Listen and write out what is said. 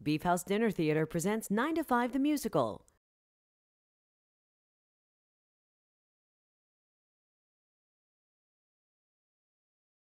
Beef House Dinner Theater presents 9 to 5 the Musical.